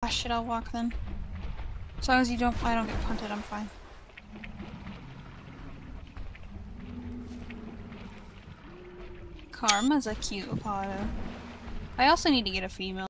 shit, I'll walk then. As long as I don't get punted, I'm fine. Karma's a cute Apollo. I also need to get a female.